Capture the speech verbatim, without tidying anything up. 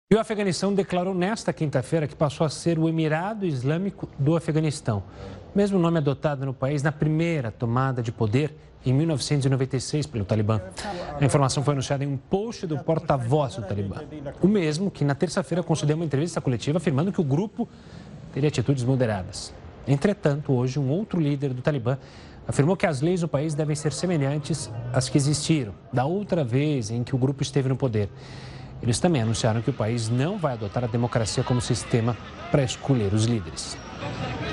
E o Afeganistão declarou nesta quinta-feira que passou a ser o Emirado Islâmico do Afeganistão, mesmo nome adotado no país na primeira tomada de poder em mil novecentos e noventa e seis pelo Talibã. A informação foi anunciada em um post do porta-voz do Talibã, o mesmo que na terça-feira concedeu uma entrevista coletiva afirmando que o grupo teria atitudes moderadas. Entretanto, hoje um outro líder do Talibã afirmou que as leis do país devem ser semelhantes às que existiram da outra vez em que o grupo esteve no poder. Eles também anunciaram que o país não vai adotar a democracia como sistema para escolher os líderes.